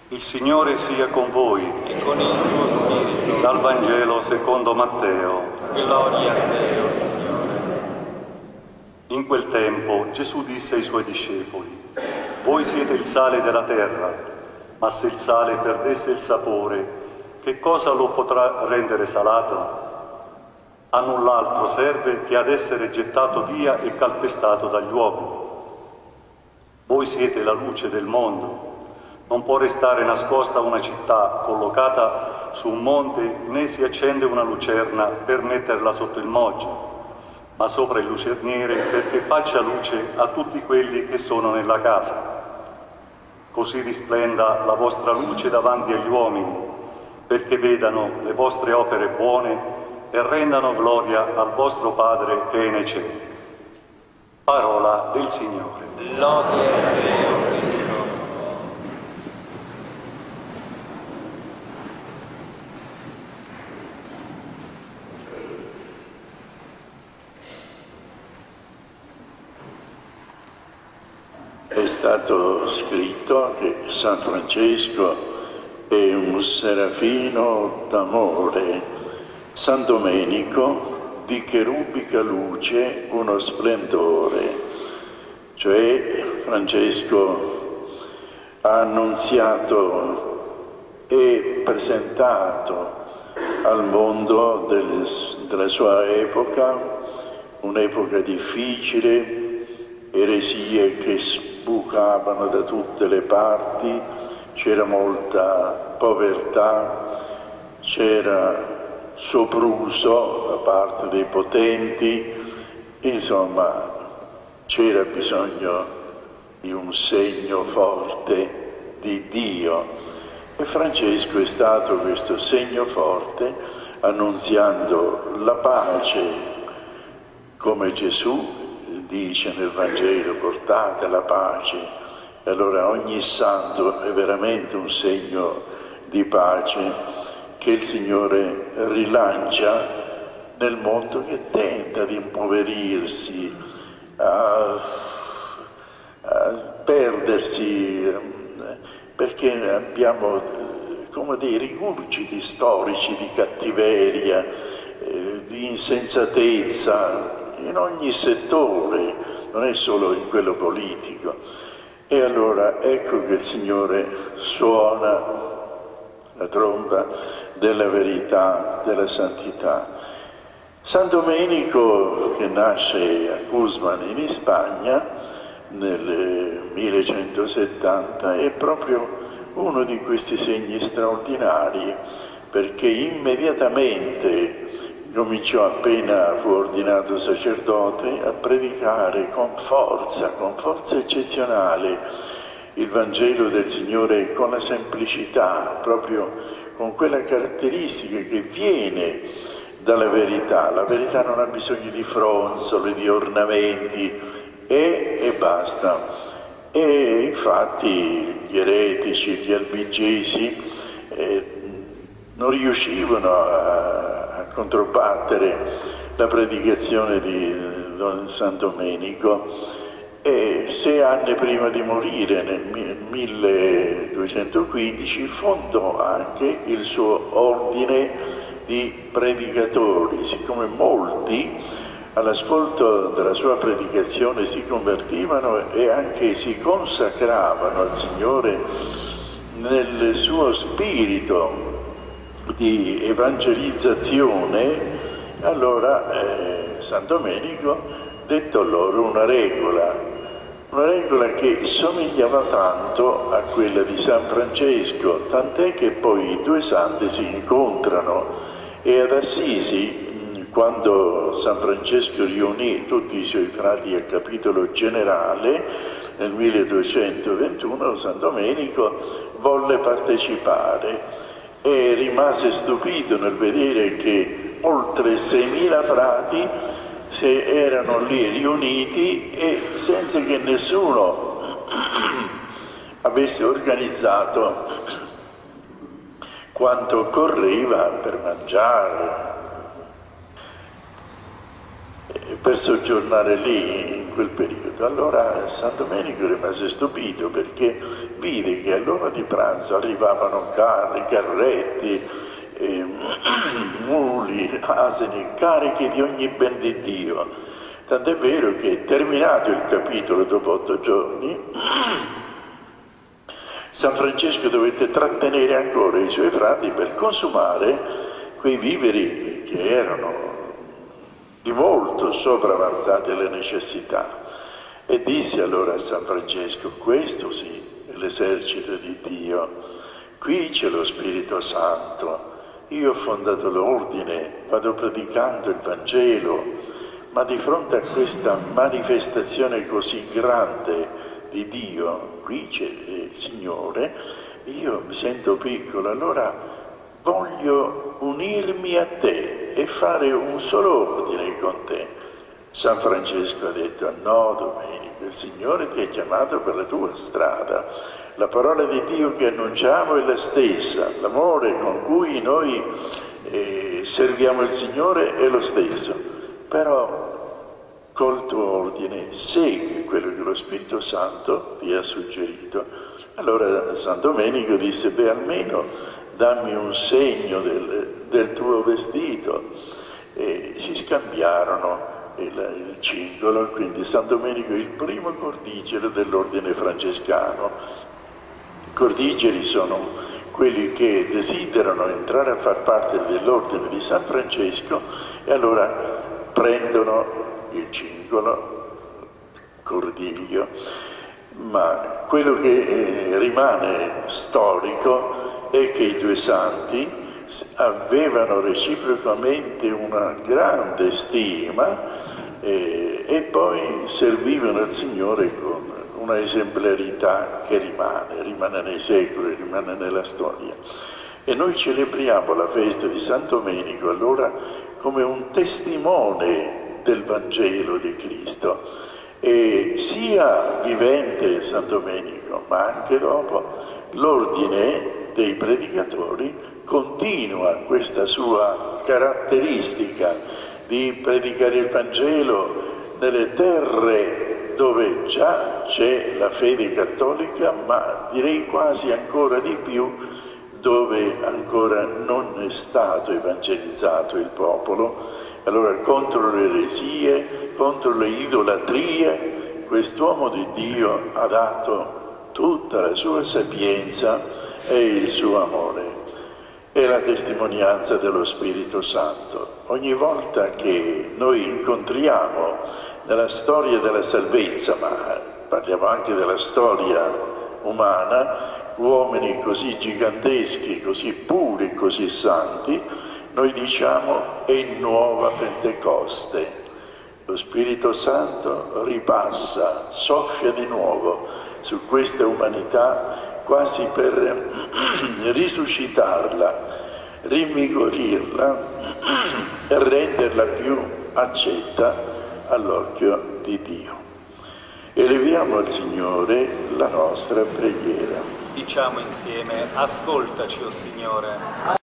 Il Signore sia con voi. E con il tuo spirito. Dal Vangelo secondo Matteo. Gloria a te, o Signore. In quel tempo Gesù disse ai suoi discepoli: voi siete il sale della terra, ma se il sale perdesse il sapore, che cosa lo potrà rendere salato? A null'altro serve che ad essere gettato via e calpestato dagli uomini. Voi siete la luce del mondo. Non può restare nascosta una città collocata su un monte, né si accende una lucerna per metterla sotto il moggio, ma sopra il lucerniere perché faccia luce a tutti quelli che sono nella casa. Così risplenda la vostra luce davanti agli uomini, perché vedano le vostre opere buone e rendano gloria al vostro Padre che è nei cieli. Parola del Signore. Lode a te, o Cristo. È stato scritto che San Francesco è un serafino d'amore, San Domenico di cherubica luce uno splendore, cioè Francesco ha annunziato e presentato al mondo della sua epoca, un'epoca difficile, eresie che sbucavano da tutte le parti, c'era molta povertà, c'era sopruso da parte dei potenti, insomma c'era bisogno di un segno forte di Dio e Francesco è stato questo segno forte annunziando la pace, come Gesù dice nel Vangelo: portate la pace. E allora ogni santo è veramente un segno di pace che il Signore rilancia nel mondo che tenta di impoverirsi, a perdersi, perché abbiamo come dei rigurgiti storici di cattiveria, di insensatezza in ogni settore, non è solo in quello politico. E allora ecco che il Signore suona la tromba della verità, della santità. San Domenico, che nasce a Guzman in Spagna nel 1170, è proprio uno di questi segni straordinari, perché immediatamente cominciò, appena fu ordinato sacerdote, a predicare con forza eccezionale il Vangelo del Signore, con la semplicità, proprio con quella caratteristica che viene dalla verità. La verità non ha bisogno di fronzoli, di ornamenti, e basta. E infatti gli eretici, gli albigesi non riuscivano a controbattere la predicazione di Don San Domenico, e 6 anni prima di morire, nel 1215, fondò anche il suo ordine di predicatori. Siccome molti all'ascolto della sua predicazione si convertivano e anche si consacravano al Signore nel suo spirito di evangelizzazione, allora San Domenico dettò loro una regola che somigliava tanto a quella di San Francesco, tant'è che poi i due santi si incontrano. E ad Assisi, quando San Francesco riunì tutti i suoi frati a capitolo generale nel 1221, San Domenico volle partecipare e rimase stupito nel vedere che oltre 6.000 frati erano lì riuniti e senza che nessuno avesse organizzato quanto occorreva per mangiare, per soggiornare lì in quel periodo. Allora San Domenico rimase stupito, perché vide che che all'ora di pranzo arrivavano carri, carretti, muli, asini, carichi di ogni ben di Dio. Tant'è vero che, terminato il capitolo dopo 8 giorni, San Francesco dovette trattenere ancora i suoi frati per consumare quei viveri che erano di molto sopravanzate le necessità. E disse allora a San Francesco: questo sì è l'esercito di Dio, qui c'è lo Spirito Santo, io ho fondato l'ordine, vado predicando il Vangelo, ma di fronte a questa manifestazione così grande di Dio, qui c'è il Signore, io mi sento piccolo, allora voglio unirmi a te e fare un solo ordine con te. San Francesco ha detto: no, Domenico, il Signore ti ha chiamato per la tua strada, la parola di Dio che annunciamo è la stessa, l'amore con cui noi serviamo il Signore è lo stesso, però col tuo ordine segui quello che lo Spirito Santo ti ha suggerito. Allora San Domenico disse: beh, almeno dammi un segno del tuo vestito. E si scambiarono il cingolo, quindi San Domenico è il primo cordigero dell'ordine francescano. I cordigeri sono quelli che desiderano entrare a far parte dell'ordine di San Francesco e allora prendono il cingolo, cordiglio, ma quello che rimane storico è che i due santi avevano reciprocamente una grande stima e poi servivano il Signore con una esemplarità che rimane nei secoli, rimane nella storia. E noi celebriamo la festa di San Domenico allora come un testimone del Vangelo di Cristo, e sia vivente San Domenico ma anche dopo l'ordine dei predicatori continua questa sua caratteristica di predicare il Vangelo nelle terre dove già c'è la fede cattolica, ma direi quasi ancora di più dove ancora non è stato evangelizzato il popolo. Allora contro le eresie, contro le idolatrie, quest'uomo di Dio ha dato tutta la sua sapienza e il suo amore. È la testimonianza dello Spirito Santo. Ogni volta che noi incontriamo nella storia della salvezza, ma parliamo anche della storia umana, uomini così giganteschi, così puri, così santi, noi diciamo: è nuova Pentecoste. Lo Spirito Santo ripassa, soffia di nuovo su questa umanità quasi per risuscitarla, rinvigorirla e renderla più accetta all'occhio di Dio. Eleviamo al Signore la nostra preghiera. Diciamo insieme: ascoltaci, o Signore.